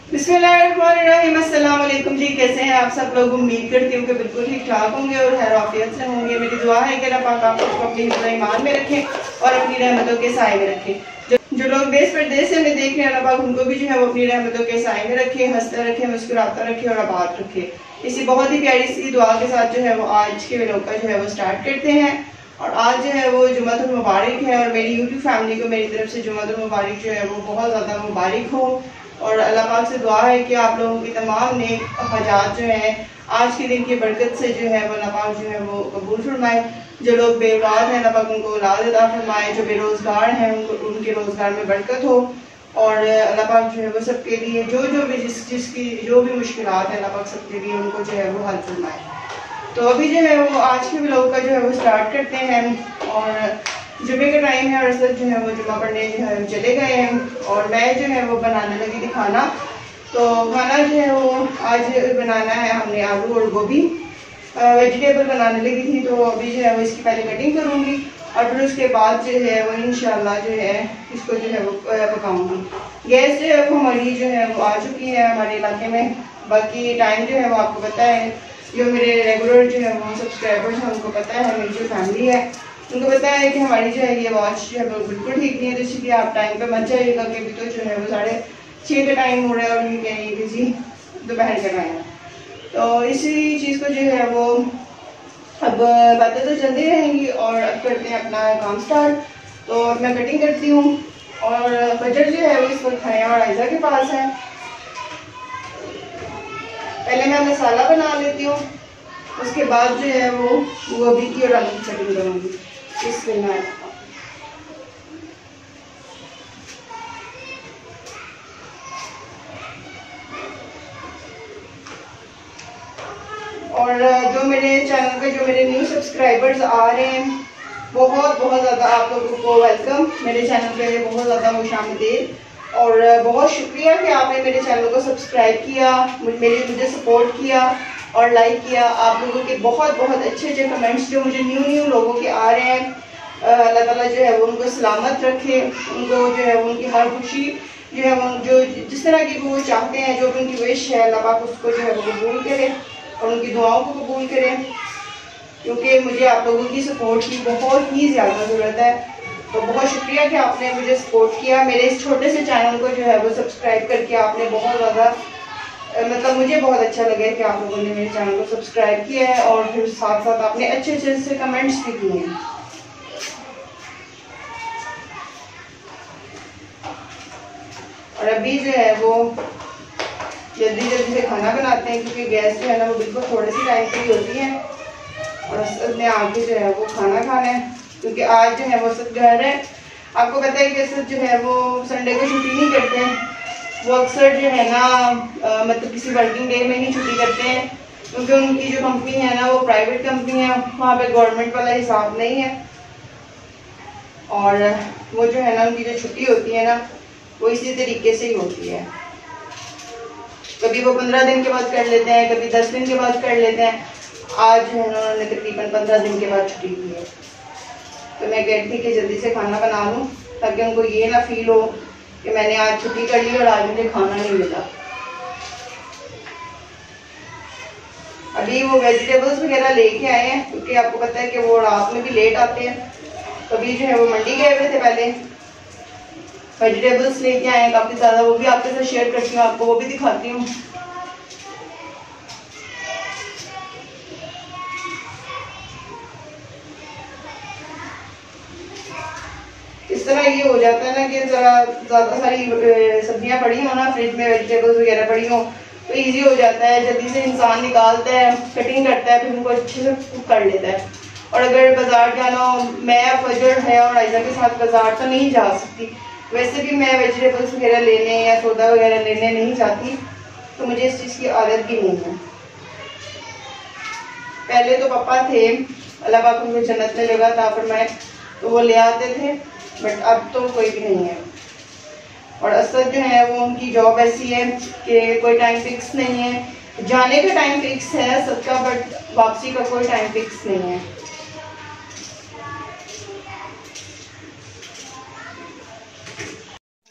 बिस्मिल्लाहिर्रहमानिर्रहीम। अस्सलाम वालेकुम जी, कैसे हैं आप सब लोग? उम्मीद करती हूँ कि बिल्कुल ठीक ठाक होंगे और खैर आफियत से होंगे। मेरी दुआ है कि अल्लाह पाक आप सबको अपनी हिफ्ज़ ईमान में रखें और अपनी रहमतों के साए में रखें। जो लोग देश परदेश से हमें देख रहे हैं, अल्लाह पाक उनको भी जो है वो अपनी रहमतों के साए में रखे, हंसते रखे, मुस्कुराता रखे और आबाद रखे। इसी बहुत ही प्यारी सी दुआ के साथ जो है वो आज के व्लॉग का जो है वो स्टार्ट करते हैं। और आज जो है वो जुमा मुबारक है और मेरी यूट्यूब फैमिली को मेरी तरफ से जुमा मुबारक जो है वो बहुत ज़्यादा मुबारक हो। और अल्लाह पाक से दुआ है कि आप लोगों की तमाम नेक हजात जो है आज के दिन की बरकत से जो है वो अल्लाह पाक जो है वो कबूल फरमाए। जो लोग बेऔलाद हैं, अल्लाह पाक उनको औलाद अता फरमाए। जो बेरोज़गार हैं उनके रोज़गार में बरकत हो। और अल्लाह पाक जो है वो सबके लिए जो भी जिसकी जो भी मुश्किलात है, अल्लाह पाक सबके लिए उनको जो है वो हल फरमाए। तो अभी जो है वो आज के व्लॉग का जो है वो स्टार्ट करते हैं। और जुमे का टाइम है और असल जो है वो जुमा पढ़ने जो है चले गए हैं और मैं जो है वो बनाने लगी थी खाना। तो खाना जो है वो आज बनाना है हमने आलू और गोभी वेजिटेबल बनाने लगी थी। तो अभी जो है वो इसकी पहले कटिंग करूँगी और फिर उसके बाद जो है वो इंशाल्लाह जो है इसको जो है वो पकाऊँगी। गैस जो है वो हमारी जो है वो आ चुकी है हमारे इलाके में। बाकी टाइम जो है वो आपको पता है, जो मेरे रेगुलर जो है वो सब्सक्राइबर्स हैं उनको पता है, मेरी जो फैमिली है उनको पता है कि हमारी जो है ये वॉच जो है वो बिल्कुल ठीक नहीं है। तो इसलिए आप टाइम पे मत जाइएगा कि अभी तो जो है वो 6:30 का टाइम हो रहा है और ये कह रही है कि जी दोपहर का टाइम है। तो इसी चीज़ को जो है वो अब बातें तो चलती रहेंगी और अब करते हैं अपना काम स्टार्ट। तो अब मैं कटिंग करती हूँ और बजट जो है वो इस वक्त है और आयजा के पास है। पहले मैं मसाला बना लेती हूँ, उसके बाद जो है वो गोभी की और आलू की कटिंग करूँगी। बिस्मिल्लाह। और जो मेरे चैनल पे जो मेरे न्यू सब्सक्राइबर्स आ रहे हैं, बहुत ज़्यादा आप लोगों को वेलकम। मेरे चैनल पे बहुत ज़्यादा खुशामदीद और बहुत शुक्रिया कि आपने मेरे चैनल को सब्सक्राइब किया, मुझे सपोर्ट किया और लाइक किया। आप लोगों के बहुत अच्छे कमेंट्स जो मुझे न्यू लोगों के आ रहे हैं, अल्लाह ताला जो है वो उनको सलामत रखे, उनको जो है वो उनकी हर खुशी जो है वो जो जिस तरह की वो चाहते हैं, जो भी उनकी विश है, अल्लाह पाक उसको जो है वो कबूल करे और उनकी दुआओं को कबूल करें। क्योंकि मुझे आप लोगों की सपोर्ट की बहुत ही ज़्यादा ज़रूरत है। तो बहुत शुक्रिया कि आपने मुझे सपोर्ट किया। मेरे इस छोटे से चैनल को जो है वो सब्सक्राइब करके आपने बहुत ज़्यादा मतलब मुझे बहुत अच्छा लगा कि आप लोगों ने मेरे चैनल को सब्सक्राइब किया है और फिर साथ आपने अच्छे से कमेंट्स भी किए हैं। और अभी जो है वो जल्दी से खाना बनाते हैं क्योंकि गैस जो है ना वो बिल्कुल थोड़े से टाइम पे ही होती है और असल में आके जो है वो खाना खाना है। क्योंकि आज जो है वो सब घर है, आपको पता है कि असद जो है वो संडे को छुट्टी नहीं करते हैं। वो अक्सर जो है ना मतलब किसी वर्किंग डे में ही छुट्टी करते हैं क्योंकि उनकी जो कंपनी है ना वो प्राइवेट कंपनी है, वहाँ पे गवर्नमेंट वाला हिसाब नहीं है। और वो जो है ना उनकी जो छुट्टी होती है ना वो इसी तरीके से ही होती है। कभी वो 15 दिन के बाद कर लेते हैं, कभी 10 दिन के बाद कर लेते हैं। आज जो है ना उन्होंने तकरीबन 15 दिन के बाद छुट्टी की है। तो मैं कहती थी कि जल्दी से खाना बना लूँ ताकि उनको ये ना फील हो कि मैंने आज छुट्टी कर ली और आज मुझे खाना नहीं मिला। अभी वो वेजिटेबल्स वगैरह लेके आए हैं क्योंकि आपको पता है कि वो रात में भी लेट आते हैं। कभी जो है वो मंडी गए हुए थे, पहले वेजिटेबल्स लेके आए हैं काफ़ी ज़्यादा। वो भी आपके साथ शेयर करती हूँ, आपको वो भी दिखाती हूँ। इस तरह ये हो जाता है ना कि ज़रा ज़्यादा सारी सब्जियां पड़ी हो ना फ्रिज में, वेजिटेबल्स वगैरह पड़ी हो तो इजी हो जाता है, जल्दी से इंसान निकालता है, कटिंग करता है, फिर उनको अच्छे से कुक कर लेता है। और अगर बाज़ार जाना हो, मैं फजर है और आयजा के साथ बाज़ार तो नहीं जा सकती, वैसे भी मैं वेजिटेबल्स वगैरह लेने या सौदा वगैरह लेने नहीं जाती, तो मुझे इस चीज़ की आदत भी नहीं है। पहले तो पापा थे, अल्लाह पाक उनको जन्नत में जगह था फरमाए, तो वो ले आते थे, बट अब तो कोई भी नहीं है। और असद जो है वो उनकी जॉब ऐसी है कि कोई टाइम फिक्स नहीं है। जाने का टाइम फिक्स है सबका, बट वापसी का कोई टाइम फिक्स नहीं है।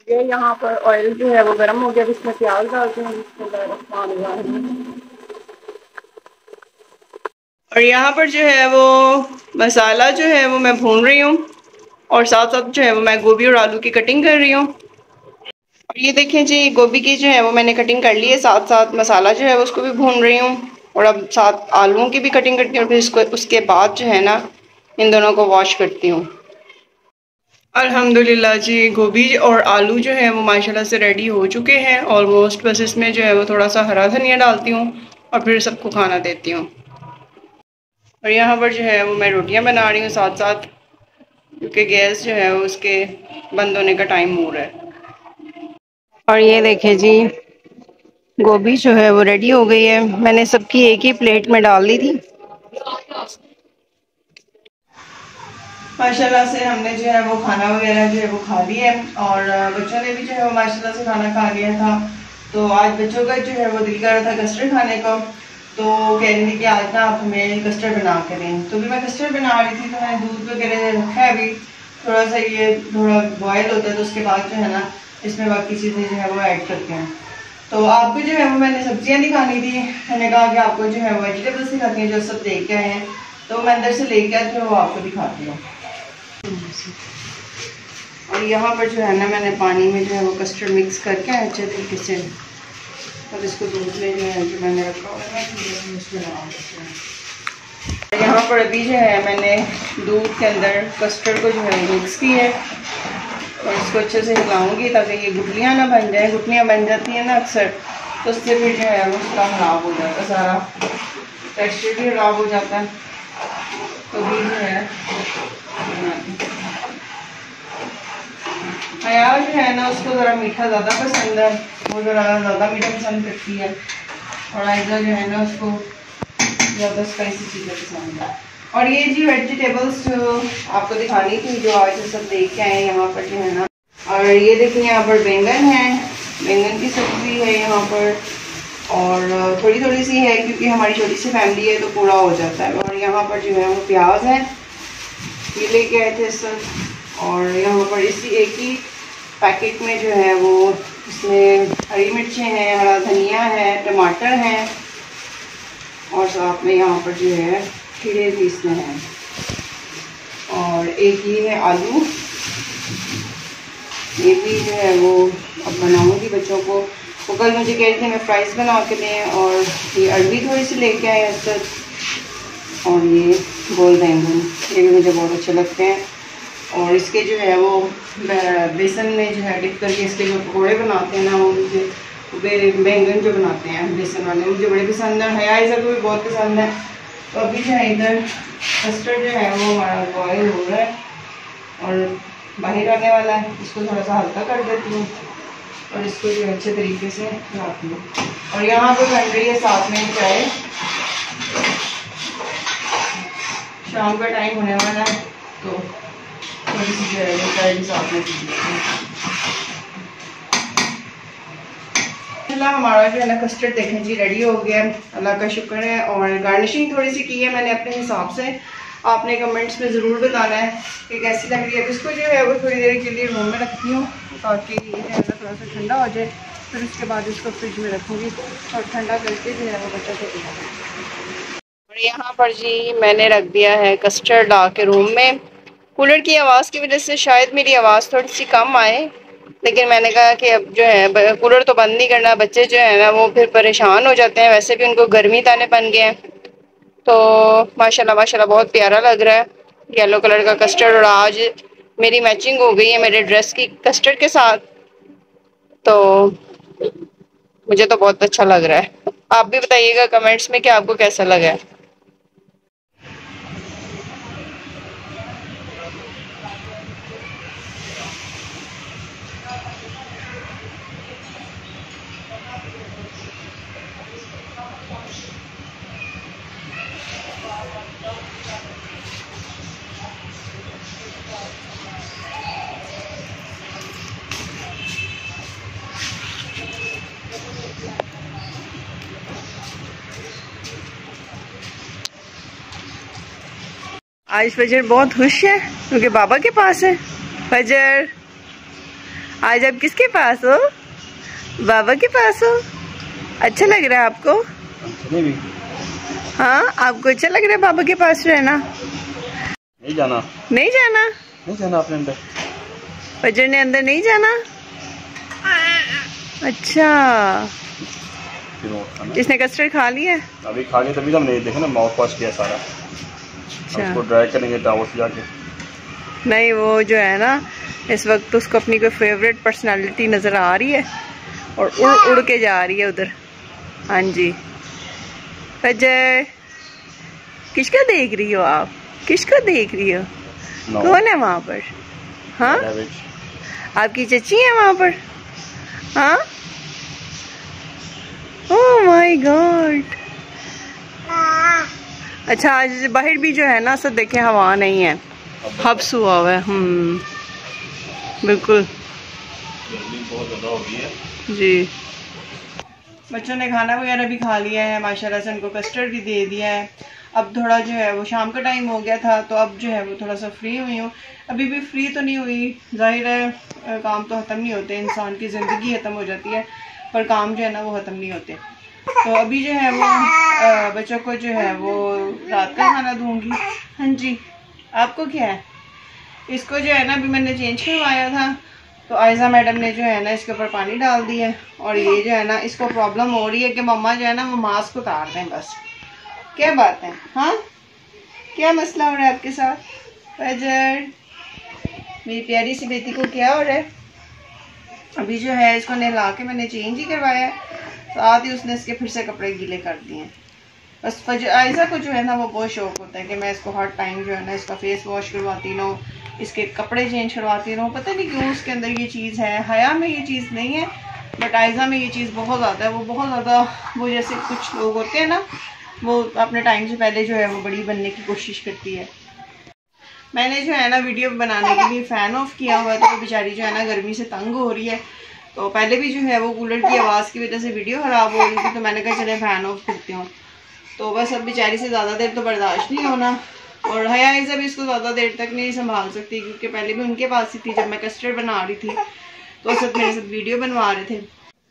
ये यहाँ पर ऑयल जो है वो गर्म हो गया, इसमें प्याज डालते हैं। बिस्मिल्लाहिर्रहमानिर्रहीम। और यहाँ पर जो है वो मसाला जो है वो मैं भून रही हूँ, और साथ साथ जो है वो मैं गोभी और आलू की कटिंग कर रही हूँ। और ये देखें जी, गोभी की जो है वो मैंने कटिंग कर ली है, साथ साथ मसाला जो है उसको भी भून रही हूँ, और अब साथ आलूओं की भी कटिंग करती हूँ। फिर इसको उसके बाद जो है ना इन दोनों को वॉश करती हूँ। अल्हम्दुलिल्लाह जी, गोभी और आलू जो है वो माशाल्लाह से रेडी हो चुके हैं ऑलमोस्ट। बस इसमें जो है वो थोड़ा सा हरा धनिया डालती हूँ और फिर सबको खाना देती हूँ। और यहाँ पर जो है वो मैं रोटियाँ बना रही हूँ साथ साथ, क्योंकि गैस जो है वो उसके बंद होने का टाइम हो रहा है। और ये देखें जी, गोभी जो है वो रेडी हो गई है। मैंने सबकी एक ही प्लेट में डाल दी थी। माशाल्लाह से हमने जो है वो खाना वगैरह जो है वो खा लिया है, और बच्चों ने भी जो है वो माशाल्लाह से खाना खा लिया था। तो आज बच्चों का जो है वो दिल कर रहा था कस्टर्ड खाने का, तो कह रही थी कि आज ना आप हमें कस्टर्ड बना के दें। तो भी मैं कस्टर्ड बना रही थी, तो मैंने दूध वगैरह रखा है अभी, थोड़ा सा ये थोड़ा बॉयल होता है तो उसके बाद जो है ना इसमें बाकी चीज़ें जो है वो ऐड करते हैं। तो आपको जो है वो मैंने सब्जियां दिखानी थी, मैंने कहा कि आपको जो है वो वेजिटेबल्स दिखाती हैं जो सब लेके आए हैं, तो मैं अंदर से लेके आती हूँ वो आपको दिखाती हूँ। और यहाँ पर जो है ना मैंने पानी में जो है वो कस्टर्ड मिक्स करके अच्छे तरीके से, और इसको दूध में जो है जो मैंने रखा हुआ है उसमें लगा देते हैं। यहाँ पर अभी जो है मैंने दूध के अंदर कस्टर्ड को जो है मिक्स किया है, और इसको अच्छे से हिलाऊंगी ताकि ये गुठलियाँ ना बन जाए। गुठलियाँ बन जाती हैं ना अक्सर, तो उससे फिर जो है वो उसका खराब हो जाता है, सारा टेक्सचर भी खराब हो जाता है। तो भी जो है हया जो है ना उसको ज़रा मीठा ज़्यादा पसंद है, वो ज़रा ज़्यादा मीठा पसंद करती है, और आयजा जो है ना उसको ज़्यादा स्पाइसी चीज़ें पसंद है। और ये जी वेजिटेबल्स जो आपको दिखानी थी जो आज सब देख के आए यहाँ पर जो है ना, और ये देखिए यहाँ पर बैंगन है, बैंगन की सब्ज़ी है यहाँ पर, और थोड़ी थोड़ी सी है क्योंकि हमारी छोटी सी फैमिली है तो पूरा हो जाता है। और यहाँ पर जो है वो प्याज है, ये लेके आए थे सब, और यहाँ पर इसी एक ही पैकेट में जो है वो इसमें हरी मिर्चें हैं, हरा धनिया है, टमाटर हैं, और साथ में यहाँ पर जो है खीरे भी इसमें हैं, और एक ये है आलू, ये भी जो है वो अब बनाऊंगी बच्चों को। वो कल मुझे कह रहे थे मैं फ्राइज़ बना के दें, और ये अरबी थोड़ी सी लेके आए असद, और ये गोल बैंगन, ये भी मुझे बहुत अच्छे लगते हैं। और इसके जो है वो बेसन में जो है डिप करके इसके जो पकौड़े बनाते हैं ना, वो मुझे बैंगन जो बनाते हैं बेसन वाले मुझे बड़े पसंद है, हया इज़ा को भी बहुत पसंद है। तो अभी जो है इधर कस्टर्ड जो है वो हमारा बॉयल हो रहा है और बाहर आने वाला है, इसको थोड़ा सा हल्का कर देती हूँ और इसको जो अच्छे तरीके से बनाती हूँ। और यहाँ पर बन रही है साथ में चाय, शाम का टाइम होने वाला है तो थोड़ी सी जो है चाय भी साथ में हमारा जो है ना कस्टर्ड देखें जी रेडी हो गया, अल्लाह का शुक्र है। और गार्निशिंग थोड़ी सी की है मैंने अपने हिसाब से, आपने कमेंट्स में ज़रूर बताना है कि कैसी लग रही है। इसको जो है वो थोड़ी देर के लिए रूम में रखती हूँ ताकि ये जो है ना थोड़ा सा ठंडा हो जाए, फिर उसके बाद इसको फ्रिज में रखूँगी और ठंडा करके जो है वो बच्चों को दिखाऊँगी। और यहाँ पर जी मैंने रख दिया है कस्टर्ड ला के रूम में। कूलर की आवाज़ की वजह से शायद मेरी आवाज़ थोड़ी सी कम आए, लेकिन मैंने कहा कि अब जो है कूलर तो बंद नहीं करना, बच्चे जो है ना वो फिर परेशान हो जाते हैं, वैसे भी उनको गर्मी ताने बन गए हैं। तो माशाल्लाह माशाल्लाह बहुत प्यारा लग रहा है येलो कलर का कस्टर्ड, और आज मेरी मैचिंग हो गई है मेरे ड्रेस की कस्टर्ड के साथ, तो मुझे तो बहुत अच्छा लग रहा है। आप भी बताइएगा कमेंट्स में कि आपको कैसा लगा है। आज फजर बहुत खुश है क्योंकि बाबा के पास है। फजर आज आप किसके पास हो? बाबा के पास हो? अच्छा लग रहा है आपको? हाँ, आपको अच्छा लग रहा है बाबा के पास रहना? नहीं जाना, नहीं जाना, नहीं जाना अपने अंदर। फजर ने अंदर नहीं जाना। अच्छा, इसने कस्टर्ड खा लिया? अभी खा के तभी तो हमने देखा ना, माउथ वॉश किया सारा। अच्छा, उसको ड्राई करेंगे टावल से जाके। नहीं, वो जो है ना इस वक्त उसको अपनी कोई फेवरेट पर्सनालिटी नजर आ रही है और उड़ उड़ के जा रही है उधर। हाँ जी, फजर किसको देख रही हो आप? किसको देख रही हो? कौन है वहाँ पर? हाँ, आपकी चची है वहाँ पर? हाँ, ओह माय गॉड। अच्छा, आज बाहर भी जो है ना सब देखे हवा नहीं है, हब्स हुआ हुआ है। बिल्कुल बहुत ज़्यादा हो गई है जी। बच्चों ने खाना वगैरह भी खा लिया है माशाल्लाह से, उनको कस्टर्ड भी दे दिया है। अब थोड़ा जो है वो शाम का टाइम हो गया था, तो अब जो है वो थोड़ा सा फ्री हुई हूँ। अभी भी फ्री तो नहीं हुई, जाहिर है काम तो ख़त्म नहीं होते, इंसान की ज़िंदगी ख़त्म हो जाती है पर काम जो है ना वो ख़त्म नहीं होते। तो अभी जो है वो बच्चों को जो है वो रात का खाना दूंगी। हाँ जी, आपको क्या है? इसको जो है ना अभी मैंने चेंज करवाया था, तो आयजा मैडम ने जो है ना इसके ऊपर पानी डाल दिया है और ये जो है ना इसको प्रॉब्लम हो रही है कि मम्मा जो है ना वो मास्क उतार दें बस। क्या बात है? हाँ, क्या मसला हो रहा है आपके साथ? फजर, मेरी प्यारी सी बेटी को क्या हो रहा है? अभी जो है इसको नहला के मैंने चेंज ही करवाया है, साथ ही उसने इसके फिर से कपड़े गीले कर दिए हैं। बस फजर आयजा को जो है ना वो बहुत शौक होता है कि मैं इसको हर टाइम जो है ना इसका फेस वॉश करवाती रहूँ, इसके कपड़े चेंज करवाती रहूँ। पता नहीं क्यों उसके अंदर ये चीज़ है। हया में ये चीज़ नहीं है बट आयजा में ये चीज़ बहुत ज़्यादा है। वो बहुत ज़्यादा, वो जैसे कुछ लोग होते हैं ना, वो अपने टाइम से पहले जो है वो बड़ी बनने की कोशिश करती है। मैंने जो है ना वीडियो बनाने के लिए फ़ैन ऑफ किया हुआ है, तो वो बेचारी जो है ना गर्मी से तंग हो रही है। तो पहले भी जो है वो कूलर की आवाज़ की वजह से वीडियो ख़राब हो रही थी, तो मैंने कहा चले फ़ैन ऑफ करती हूँ। तो बस अब बेचारी से ज़्यादा देर तो बर्दाश्त नहीं होना, और हया इज़ा भी इसको ज़्यादा देर तक नहीं संभाल सकती, क्योंकि पहले भी उनके पास ही थी जब मैं कस्टर्ड बना रही थी, तो सब मेरे साथ वीडियो बनवा रहे थे।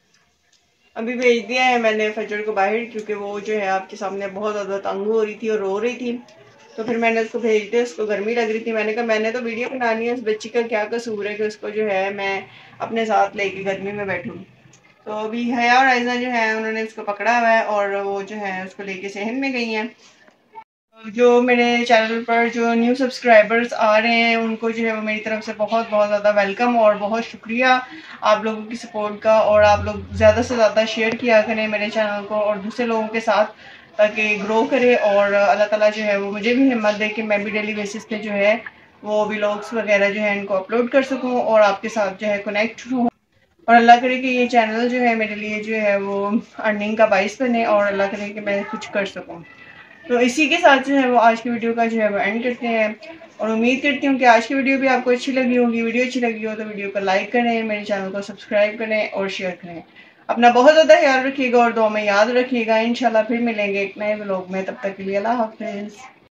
अभी भेज दिया है मैंने फजर को बाहर, क्योंकि वो जो है आपके सामने बहुत ज़्यादा तंग हो रही थी और रो रही थी, तो फिर मैंने उसको भेज दिया। उसको गर्मी लग रही थी, मैंने कहा मैंने तो वीडियो बनानी है, उस बच्ची का क्या कसूर है कि उसको जो है मैं अपने साथ लेके गर्मी में बैठूँ। तो अभी हया और आयजा जो है उन्होंने उसको पकड़ा हुआ है और वो जो है उसको लेके सहन में गई हैं। जो मेरे चैनल पर जो न्यू सब्सक्राइबर्स आ रहे हैं उनको जो है वो मेरी तरफ से बहुत बहुत ज़्यादा वेलकम और बहुत शुक्रिया आप लोगों की सपोर्ट का। और आप लोग ज़्यादा से ज़्यादा शेयर किया करें मेरे चैनल को और दूसरे लोगों के साथ, ताकि ग्रो करे और अल्लाह ताला जो है वो मुझे भी हिम्मत दे कि मैं भी डेली बेसिस पे जो है वो व्लॉग्स वगैरह जो है इनको अपलोड कर सकूँ और आपके साथ जो है कनेक्ट हूँ। और अल्लाह करे कि ये चैनल जो है मेरे लिए जो है वो अर्निंग का बाइस बने और अल्लाह करे कि मैं कुछ कर सकूँ। तो इसी के साथ जो है वो आज की वीडियो का जो है वो एंड करते हैं, और उम्मीद करती हूँ कि आज की वीडियो भी आपको अच्छी लगी होगी। वीडियो अच्छी लगी हो तो वीडियो को लाइक करें, मेरे चैनल को सब्सक्राइब करें और शेयर करें। अपना बहुत ज़्यादा ख्याल रखिएगा और दुआ में याद रखिएगा। इंशाल्लाह फिर मिलेंगे एक नए व्लॉग में, तब तक के लिए अल्लाह हाफिज़।